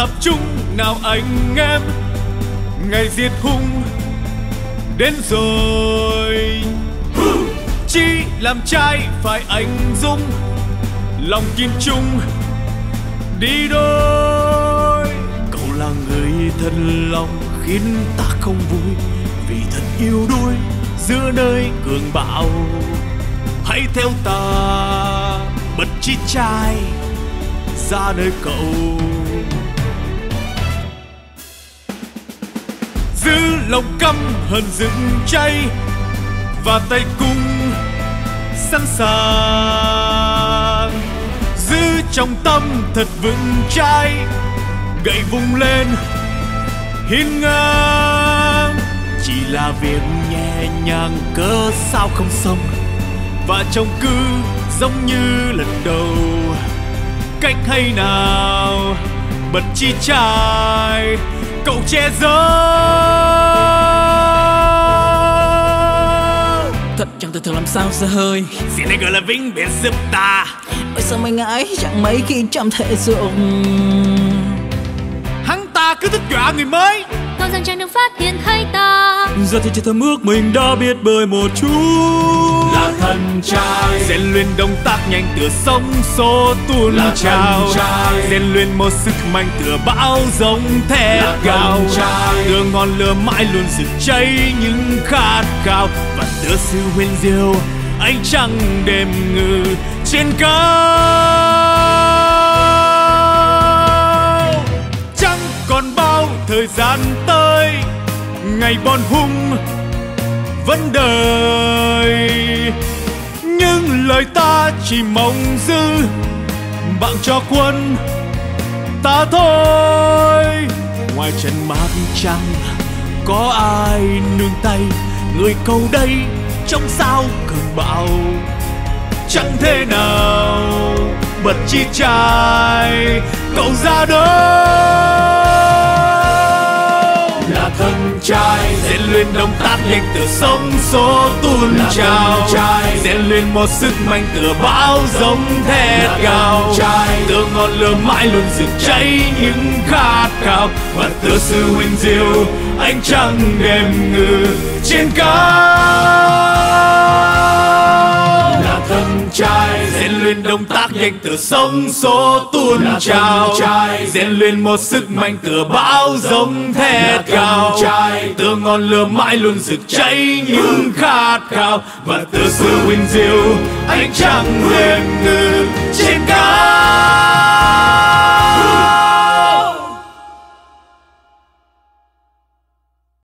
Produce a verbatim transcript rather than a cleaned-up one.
tập trung nào anh em, ngày diệt hung đến rồi. Chi làm trai phải anh dũng, lòng kiên trung đi đôi. Cậu là người thân lòng khiến ta không vui, vì thật yêu đuối giữa nơi cường bạo. Hãy theo ta bật chi trai ra nơi cậu, giữ lòng căm hờn dựng cháy và tay cung sẵn sàng. Giữ trong tâm thật vững chãi, gậy vung lên hiên ngang. Chỉ là việc nhẹ nhàng cớ sao không xong, và trông cứ giống như lần đầu. Cách hay nào bật chi trai cậu che giấu. Thật chẳng thể thường làm sao xa hơi, Xin hãy gọi là vĩnh biệt giúp ta. ôi sao mấy ngái chẳng mấy khi trong thể dụng. Hắn ta cứ thích dọa người mới, còn rằng chẳng được phát hiện hay ta. Giờ thì chỉ thầm ước mình đã biết bơi một chút. là thần trai, rèn luyện động tác nhanh tựa sóng xô tuôn trào, rèn luyện một sức mạnh tựa bão giống thét gào, tựa ngọn lửa mãi luôn rực cháy những khát khao, và tựa sự huyền diệu ánh trăng đêm ngự trên cao. Chẳng còn bao thời gian tới, ngày bon hung vẫn đợi, nhưng lời ta chỉ mong giữ bạn cho quân ta thôi. Ngoài trần mát trăng có ai nương tay, người cầu đây trong sao cơn bão. Chẳng thế nào bật chi trai cậu ra đâu. Là thần trai, rèn luyện động tác nhanh tựa sóng xô tuôn trào, rèn luyện một sức mạnh tựa bão giống thét gào, tựa ngọn lửa mãi luôn rực cháy những khát khao, và tựa sự huyền diệu ánh trăng đêm ngự trên cao. Là thần trai, rèn luyện động tác nhanh tựa sóng xô tuôn trào, rèn luyện một sức mạnh tựa bão giống thét gào, tựa ngọn lửa mãi luôn rực cháy những khát khao, và tựa sự huyền diệu ánh trăng đêm ngự trên cao.